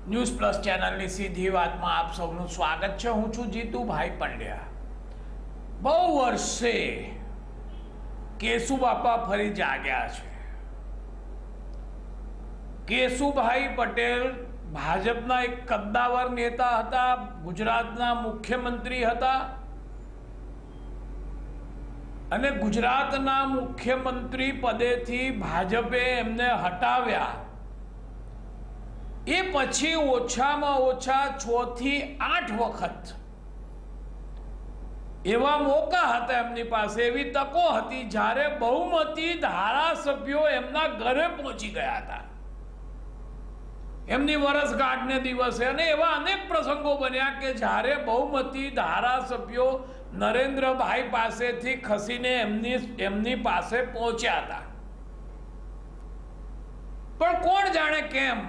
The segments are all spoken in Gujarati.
ન્યૂઝ પ્લસ ચેનલની સીધી વાતમાં આપ સૌનું સ્વાગત છે। હું છું જીતુભાઈ પંડ્યા। બહુ વર્ષે કેશુબાપા ફરી જાગ્યા છે। કેશુભાઈ પટેલ ભાજપના એક કદ્દાવર નેતા હતા, ગુજરાતના મુખ્યમંત્રી હતા અને ગુજરાતના મુખ્યમંત્રી પદેથી ભાજપે એમને હટાવ્યા। એ પછી ઓછામાં ઓછા 6 થી 8 વખત એવા મોકા હતા એમની પાસે, એવી તકો હતી જ્યારે બહુમતી ધારાસભ્યો એમના ઘરે પહોંચી ગયા હતા એમની વર્ષગાંઠને દિવસે, અને એવા અનેક પ્રસંગો બન્યા કે જ્યારે બહુમતી ધારાસભ્યો નરેન્દ્રભાઈ પાસેથી ખસીને એમની પાસે પહોંચ્યા હતા। પણ કોણ જાણે કેમ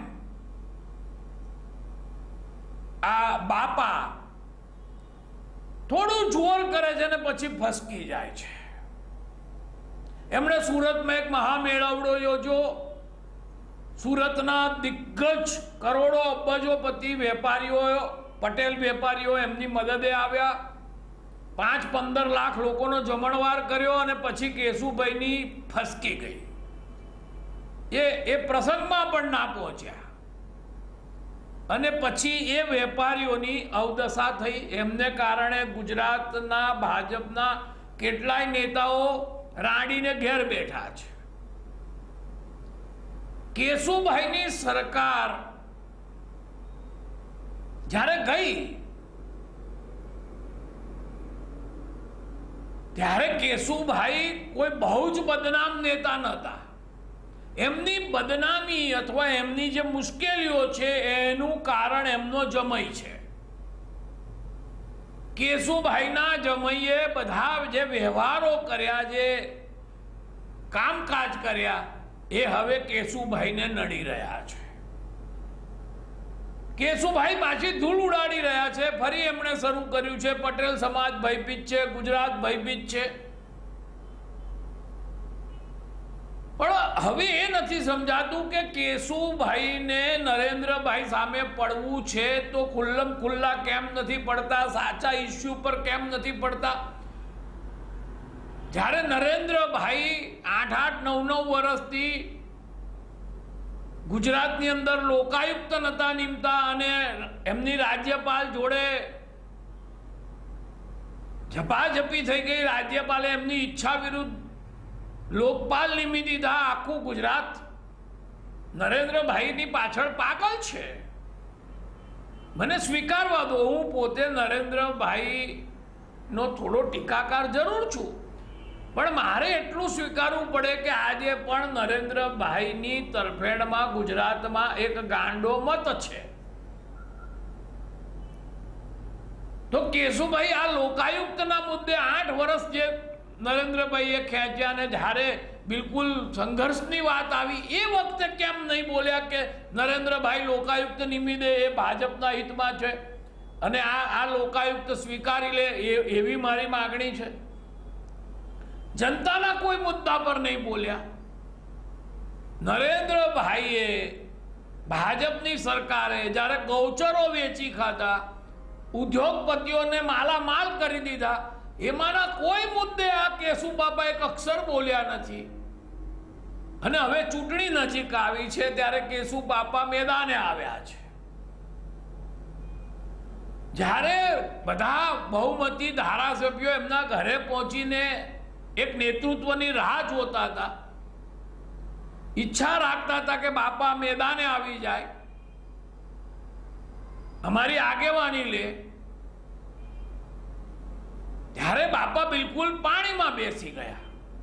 આ બાપા થોડું જોર કરે છે ને પછી ફસકી જાય છે। એમણે સુરતમાં એક મહામેળાવડો યોજ્યો। સુરતના દિગ્ગજ કરોડો અબજોપતિ વેપારીઓ, પટેલ વેપારીઓ એમની મદદે આવ્યા। 5-15 લાખ લોકોનો જમણવાર કર્યો અને પછી કેશુભાઈની ફસકી ગઈ। એ પ્રસંગમાં પણ ના પહોંચ્યા અને પછી એ વેપારીઓની અવદશા થઈ। એમને કારણે ગુજરાતના ભાજપના કેટલાય નેતાઓ રાડીને ઘેર બેઠા છે। કેશુભાઈની સરકાર જ્યારે ગઈ ત્યારે કેશુભાઈ કોઈ બહુ જ બદનામ નેતા નહોતા। એમની બદનામી અથવા એમની જે મુશ્કેલીઓ છે એનું કારણ એમનો જમાઈ છે। કેશુભાઈના જમાઈએ બધા જે વ્યવહારો કર્યા, જે કામકાજ કર્યા, એ હવે કેશુભાઈને નડી રહ્યા છે। કેશુભાઈ પાછી ધૂળ ઉડાડી રહ્યા છે। ફરી એમણે શરૂ કર્યું છે પટેલ સમાજ ભયભીત છે, ગુજરાત ભયભીત છે। પણ હવે એ નથી સમજાતું કે કેશુભાઈને નરેન્દ્રભાઈ સામે પડવું છે તો ખુલ્લમ ખુલ્લા કેમ નથી પડતા, સાચા ઇસ્યુ પર કેમ નથી પડતા। જ્યારે નરેન્દ્રભાઈ 8-8, 9-9 વર્ષથી ગુજરાતની અંદર લોકાયુક્ત નતા નીમતા અને એમની રાજ્યપાલ જોડે ઝપાઝપી થઈ ગઈ। રાજ્યપાલે એમની ઈચ્છા વિરુદ્ધ લોકપાલ નિમી દીધા। આખું ગુજરાત નરેન્દ્રભાઈની પાછળ પાગલ છે। મને સ્વીકારવા દો, હું પોતે નરેન્દ્રભાઈનો થોડો ટીકાકાર જરૂર છું, પણ મારે એટલું સ્વીકારવું પડે કે આજે પણ નરેન્દ્રભાઈની તરફેણમાં ગુજરાતમાં એક ગાંડો મત છે। તો કેશુભાઈ આ લોકાયુક્તના મુદ્દે 8 વર્ષ જે નરેન્દ્રભાઈએ ખેંચ્યા ને જ્યારે બિલકુલ સંઘર્ષની વાત આવી એ વખતે કેમ નહીં બોલ્યા કે નરેન્દ્રભાઈ લોકાયુક્ત નિમી દે, એ ભાજપના હિતમાં છે અને આ લોકાયુક્ત સ્વીકારી લે, એવી મારી માગણી છે। જનતાના કોઈ મુદ્દા પર નહીં બોલ્યા। નરેન્દ્રભાઈએ, ભાજપની સરકારે જ્યારે ગૌચરો વેચી ખાધા, ઉદ્યોગપતિઓને માલામાલ કરી દીધા, એમાંના કોઈ મુદ્દે આ કેશુબાપા એક અક્ષર બોલ્યા નથી। અને હવે ચૂંટણી નજીક આવી છે ત્યારે કેશુબાપા મેદાને આવ્યા છે। જ્યારે બધા બહુમતી ધારાસભ્યો એમના ઘરે પહોંચીને એક નેતૃત્વની રાહ જોતા હતા, ઈચ્છા રાખતા હતા કે બાપા મેદાને આવી જાય, અમારી આગેવાની લે, ત્યારે બાપા બિલકુલ પાણીમાં બેસી ગયા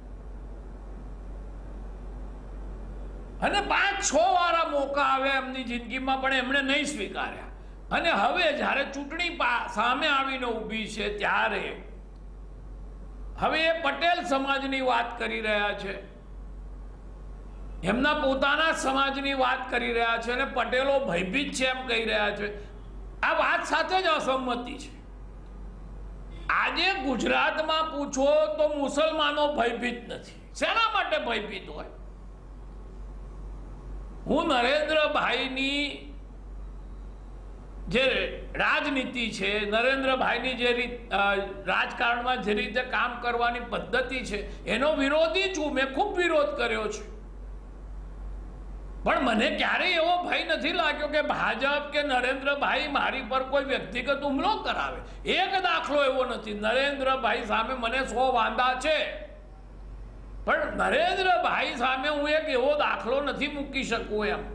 અને 5-6 વાર મોકા આવ્યા એમની જિંદગીમાં, પણ એમણે નહીં સ્વીકાર્યા। અને હવે જ્યારે ચૂંટણી સામે આવીને ઊભી છે ત્યારે હવે એ પટેલ સમાજની વાત કરી રહ્યા છે, એમના પોતાના સમાજની વાત કરી રહ્યા છે અને પટેલો ભયભીત છે એમ કહી રહ્યા છે। આ વાત સાથે જ અસંમતિ છે। આજે ગુજરાતમાં પૂછો તો મુસલમાનો ભયભીત નથી। શેના માટે ભયભીત હોય? હું નરેન્દ્રભાઈની જે રાજનીતિ છે, નરેન્દ્રભાઈની જે રાજકારણમાં જે રીતે કામ કરવાની પદ્ધતિ છે એનો વિરોધી છું. મેં ખૂબ વિરોધ કર્યો છે, પણ મને ક્યારેય એવો ભય નથી લાગ્યો કે ભાજપ કે નરેન્દ્રભાઈ મારી પર કોઈ વ્યક્તિગત હુમલો કરાવે. એક દાખલો એવો નથી. નરેન્દ્રભાઈ સામે મને 100 વાંધા છે, પણ નરેન્દ્રભાઈ સામે હું એક એવો દાખલો નથી મૂકી શકું એમ.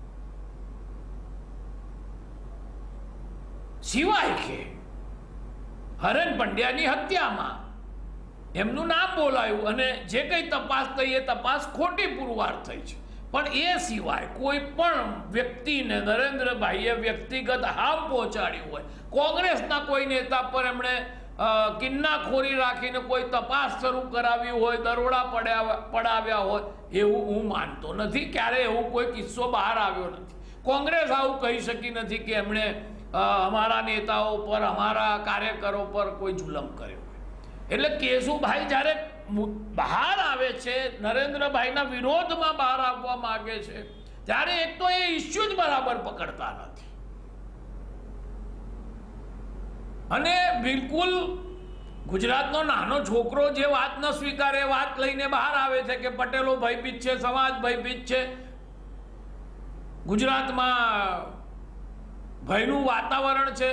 સિવાય કે હરેન પંડ્યાની હત્યામાં એમનું નામ બોલાયું અને જે કંઈ તપાસ થઈ એ તપાસ ખોટી પુરવાર થઈ છે. પણ એ સિવાય કોઈ પણ વ્યક્તિને નરેન્દ્રભાઈએ વ્યક્તિગત હામ પહોંચાડ્યું હોય, કોંગ્રેસના કોઈ નેતા પર એમણે કિન્નાખોરી રાખીને કોઈ તપાસ શરૂ કરાવી હોય, દરોડા પડાવ્યા હોય, એવું હું માનતો નથી. ક્યારે એવું કોઈ કિસ્સો બહાર આવ્યો નથી. કોંગ્રેસ આવું કહી શકી નથી કે એમણે અમારા નેતાઓ પર, અમારા કાર્યકરો પર કોઈ જુલમ કર્યો. એટલે કેશુભાઈ જ્યારે બહાર આવે છે, નરેન્દ્રભાઈના વિરોધમાં બહાર આવવા માંગે છે, ત્યારે એક તો એ ઇસ્યુ જ બરાબર પકડતા નથી અને બિલકુલ ગુજરાતનો નાનો છોકરો જે વાત ન સ્વીકારે વાત લઈને બહાર આવે છે કે પટેલો ભયભીત છે, સમાજ ભયભીત છે, ગુજરાતમાં ભયનું વાતાવરણ છે.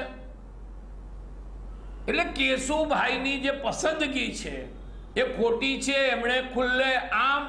એટલે કેશુભાઈની જે પસંદગી છે એ ખોટી છે. એમણે ખુલ્લે આમ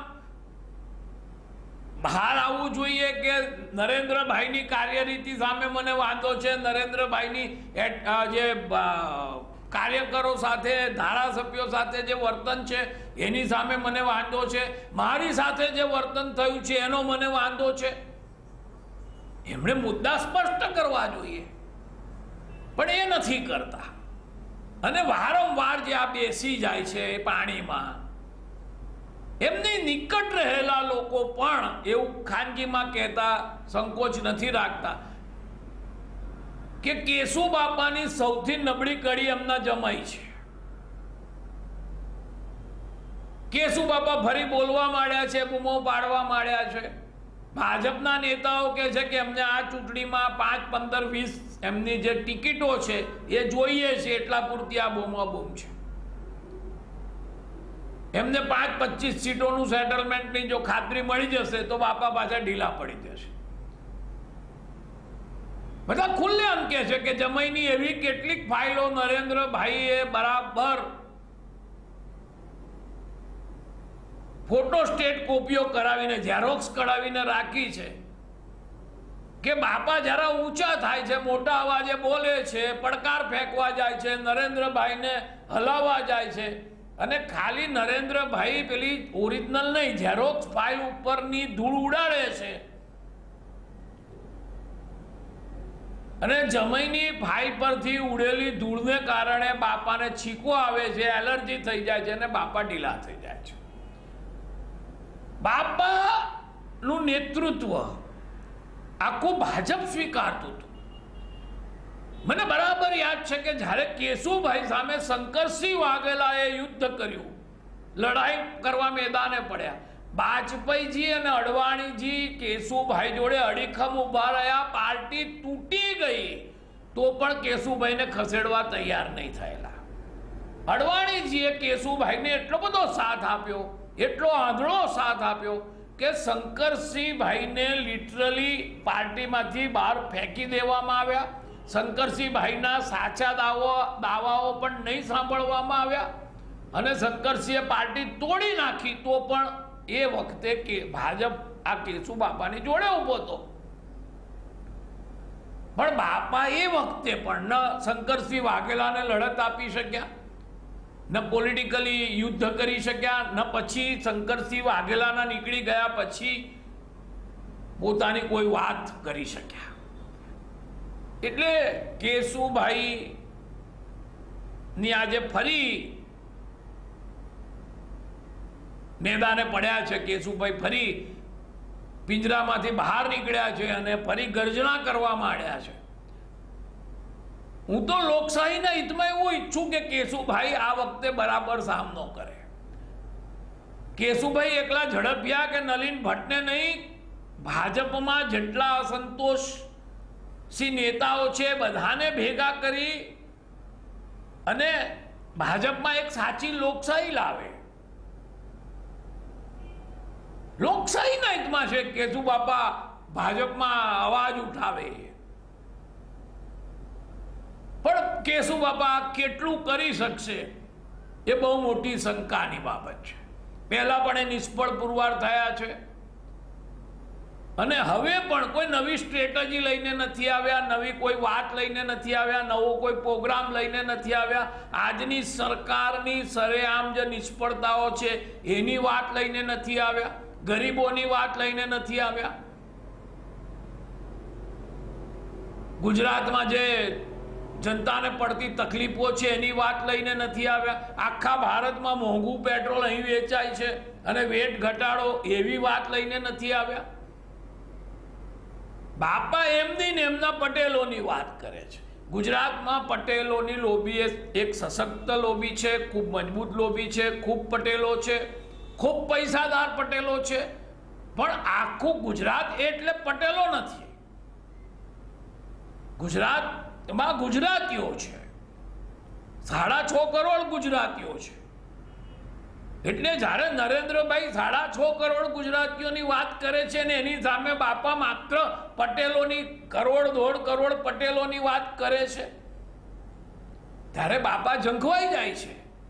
બહાર આવવું જોઈએ કે નરેન્દ્રભાઈની કાર્યરીતિ સામે મને વાંધો છે, નરેન્દ્રભાઈની જે કાર્યકરો સાથે, ધારાસભ્યો સાથે જે વર્તન છે એની સામે મને વાંધો છે, મારી સાથે જે વર્તન થયું છે એનો મને વાંધો છે. એમણે મુદ્દા સ્પષ્ટ કરવા જોઈએ, પણ એ નથી કરતા. અને વારંવાર જે આ બેસી જાય છે પાણીમાં, એમની નિકટ રહેલા લોકો પણ એવું ખાનગીમાં કહેતા સંકોચ નથી રાખતા કે કેશુ બાપાની સૌથી નબળી કડી એમના જમાઈ છે. કેશુ બાપા ફરી બોલવા માંડ્યા છે, બૂમો પાડવા માંડ્યા છે. ભાજપના નેતાઓ કહે છે કે અમને આ ચૂંટણીમાં 5, 15, 20 એમની જે ટિકિટો છે એ જોઈએ છે, એટલા પૂરતી આ બૂમાબૂમ છે. એમને 5, 25 સીટોનું સેટલમેન્ટની જો ખાતરી મળી જશે તો બાપા પાછા ઢીલા પડી જશે. બધા ખુલ્લેઆમ કહે છે કે જમાઈની એવી કેટલીક ફાઇલો નરેન્દ્રભાઈએ બરાબર ફોટોસ્ટેટ કોપીઓ કરાવીને, ઝેરોક્સ કરાવીને રાખી છે કે બાપા જરા ઊંચા થાય છે, મોટા અવાજે બોલે છે, પડકાર ફેંકવા જાય છે, નરેન્દ્રભાઈને હલાવવા જાય છે અને ખાલી નરેન્દ્રભાઈ પેલી ઓરિજિનલ નહીં, ઝેરોક્સ ફાઇલ ઉપરની ધૂળ ઉડાડે છે અને જમાઈની ફાઇલ પરથી ઉડેલી ધૂળને કારણે બાપાને છીકો આવે છે, એલર્જી થઈ જાય છે અને બાપા ઢીલા થઈ જાય છે. બાપાનું નેતૃત્વ આખું ભાજપ સ્વીકારતું હતું. મને બરાબર યાદ છે કે જ્યારે કેશુભાઈ સામે શંકરસિંહ વાઘેલાએ યુદ્ધ કર્યું, લડાઈ કરવા મેદાને પડ્યા, વાજપેયીજી અને અડવાણીજી કેશુભાઈ જોડે અડીખમ ઉભા રહ્યા, પાર્ટી તૂટી ગઈ તો પણ કેશુભાઈને ખસેડવા તૈયાર નહીં થયેલા. અડવાણીજીએ કેશુભાઈને એટલો બધો સાથ આપ્યો, એટલો આંધળો સાથ આપ્યો કે શંકરસિંહભાઈને લિટરલી પાર્ટીમાંથી બહાર ફેંકી દેવામાં આવ્યા. શંકરસિંહભાઈના સાચા દાવાઓ પણ નહીં સાંભળવામાં આવ્યા અને શંકરસિંહે પાર્ટી તોડી નાખી તો પણ એ વખતે કે ભાજપ આ કેશુ બાપાની જોડે ઊભો હતો. પણ બાપા એ વખતે પણ ન શંકરસિંહ વાઘેલાને લડત આપી શક્યા, ન પોલિટિકલી યુદ્ધ કરી શક્યા, ન પછી શંકરસિંહ વાઘેલાના નીકળી ગયા પછી પોતાની કોઈ વાત કરી શક્યા. એટલે કેશુભાઈ ની આજે ફરી મેદાને પડ્યા છે, કેશુભાઈ ફરી પિંજરામાંથી બહાર નીકળ્યા છે અને ફરી ગર્જના કરવા માંડ્યા છે. હું તો લોકશાહીના હિતમાં એવું ઈચ્છું કે કેશુભાઈ આ વખતે બરાબર સામનો કરે. કેશુભાઈ એકલા ઝડપિયા કે નલિન ભટ્ટને નહીં, ભાજપમાં જેટલા અસંતોષ સી નેતાઓ છે બધાને ભેગા કરી અને ભાજપમાં એક સાચી લોકશાહી લાવે. લોકશાહીના હિતમાં છે કેશુબાપા ભાજપમાં અવાજ ઉઠાવે. પણ કેશુબાપા કેટલું કરી શકશે એ બહુ મોટી શંકાની બાબત છે. પહેલા પણ એ નિષ્ફળ પુરવાર થયા છે અને હવે પણ કોઈ નવી સ્ટ્રેટેજી લઈને નથી આવ્યા, નવી કોઈ વાત લઈને નથી આવ્યા, નવો કોઈ પ્રોગ્રામ લઈને નથી આવ્યા. આજની સરકારની સરેઆમ જે નિષ્ફળતાઓ છે એની વાત લઈને નથી આવ્યા, ગરીબોની વાત લઈને નથી આવ્યા. ગુજરાતમાં જે જનતાને પડતી તકલીફો છે એની વાત લઈને નથી આવ્યા. આખા ભારતમાં મોંઘું પેટ્રોલ અહીં વેચાય છે અને વેટ ઘટાડો એવી વાત લઈને નથી આવ્યા. બાપા એમની ને એમના પટેલોની વાત કરે છે. ગુજરાતમાં પટેલોની લોબી એક સશક્ત લોબી છે, ખૂબ મજબૂત લોબી છે, ખૂબ પટેલો છે, ખૂબ પૈસાદાર પટેલો છે. પણ આખું ગુજરાત એટલે પટેલો નથી. ગુજરાતમાં ગુજરાતીઓ છે, 6.5 કરોડ ગુજરાતીઓ છે. એટલે જ્યારે નરેન્દ્રભાઈ 6.5 કરોડ ગુજરાતીઓની વાત કરે છે ને એની સામે બાપા માત્ર પટેલોની 1.5 કરોડ પટેલોની વાત કરે છે ત્યારે બાપા ઝંખવાઈ જાય છે.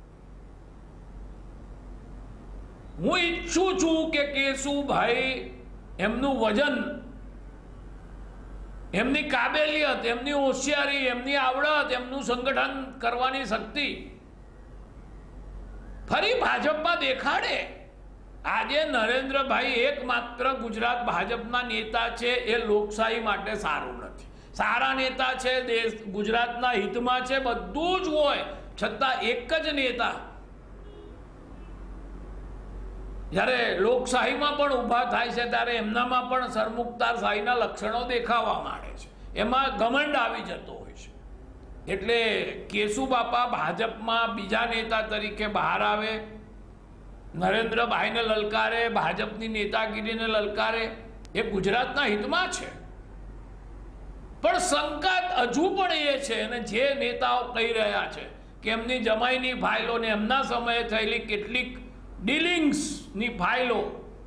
હું ઈચ્છું છું કે કેશુભાઈ એમનું વજન, એમની કાબેલિયત, એમની હોશિયારી, એમની આવડત, એમનું સંગઠન કરવાની શક્તિ ફરી ભાજપમાં દેખાડે. આજે નરેન્દ્રભાઈ એકમાત્ર ગુજરાત ભાજપના નેતા છે એ લોકશાહી માટે સારું નથી. સારા નેતા છે, દેશ ગુજરાતના હિતમાં છે, બધું જ હોય છતાં એક જ નેતા જ્યારે લોકશાહીમાં પણ ઊભા થાય છે ત્યારે એમનામાં પણ સરમુખતારશાહીના લક્ષણો દેખાવા માંડે છે, એમાં ઘમંડ આવી જતો હોય છે. એટલે કેશુબાપા ભાજપમાં બીજા નેતા તરીકે બહાર આવે, નરેન્દ્રભાઈને લલકારે, ભાજપની નેતાગીરીને લલકારે, એ ગુજરાતના હિતમાં છે. પણ સંકાત હજુ પણ એ છે અને જે નેતાઓ કહી રહ્યા છે કે એમની જમાઈની ફાઇલો ને એમના સમયે થયેલી કેટલીક ડીલિંગ્સની ફાઇલો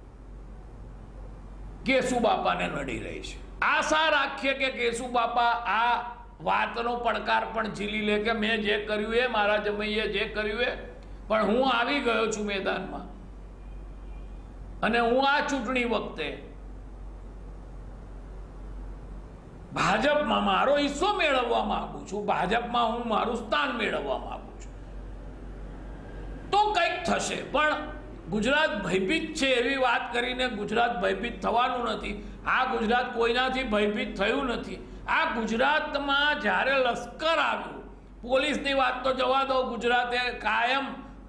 કેશુબાપાને નડી રહી છે. આશા રાખીએ કે કેશુબાપા આ વાતનો પડકાર પણ ઝીલી લે કે મેં જે કર્યું એ, મારા જમાઈએ જે કર્યું એ, પણ હું આવી ગયો છું મેદાનમાં અને હું આ ચૂંટણી વખતે ભાજપમાં મારો હિસ્સો મેળવવા માંગુ છું, ભાજપમાં હું મારું સ્થાન મેળવવા માંગુ છું. તો કંઈક થશે. પણ ગુજરાત ભયભીત છે એવી વાત કરીને ગુજરાત ભયભીત થવાનું નથી. આ ગુજરાત કોઈનાથી ભયભીત થયું નથી. આ ગુજરાતમાં જ્યારે લશ્કર આવ્યું, પોલીસની વાત તો જવા દો, ગુજરાતે કાયમ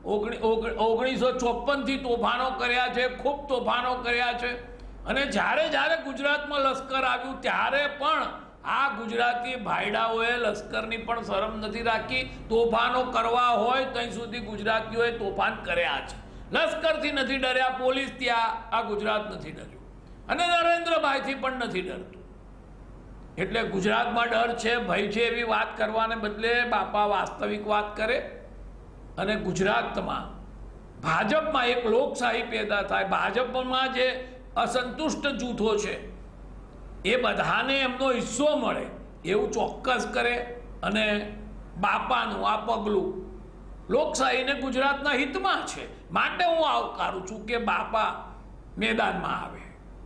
1954થી તોફાનો કર્યા છે, ખૂબ તોફાનો કર્યા છે. અને જ્યારે ગુજરાતમાં લશ્કર આવ્યું ત્યારે પણ આ ગુજરાતી ભાઈડાઓએ લશ્કરની પણ શરમ નથી રાખી. તોફાનો કરવા હોય ત્યાં સુધી ગુજરાતીઓએ તોફાન કર્યા છે. લશ્કરથી નથી ડર્યા, પોલીસથી આ ગુજરાત નથી ડર્યું અને નરેન્દ્રભાઈથી પણ નથી ડરતું. એટલે ગુજરાતમાં ડર છે, ભય છે એવી વાત કરવાને બદલે બાપા વાસ્તવિક વાત કરે અને ગુજરાતમાં ભાજપમાં એક લોકશાહી પેદા થાય. ભાજપમાં જે અસંતુષ્ટ જૂથો છે એ બધાને એમનો હિસ્સો મળે એવું ચોક્કસ કરે અને બાપાનું આ પગલું લોકશાહીને ગુજરાતના હિતમાં છે. માટે હું આવકારું છું કે બાપા મેદાનમાં આવે.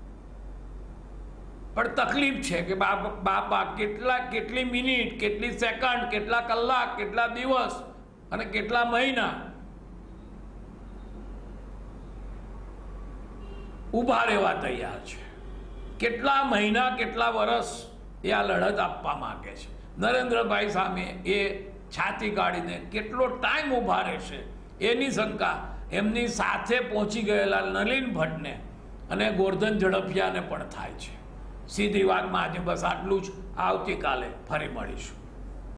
પણ તકલીફ છે કે બાપા કેટલી મિનિટ, કેટલી સેકન્ડ, કેટલા કલાક, કેટલા દિવસ અને કેટલા મહિના ઊભા રહેવા તૈયાર છે. કેટલા મહિના, કેટલા વર્ષ એ આ લડત આપવા માંગે છે. નરેન્દ્રભાઈ સામે એ છાતી કાઢીને કેટલો ટાઈમ ઊભા રહેશે એની શંકા એમની સાથે પહોંચી ગયેલા નલિન ભટ્ટને અને ગોરધન ઝડફિયાને પણ થાય છે. સીધી વાતમાં આજે બસ આટલું જ. આવતીકાલે ફરી મળીશું.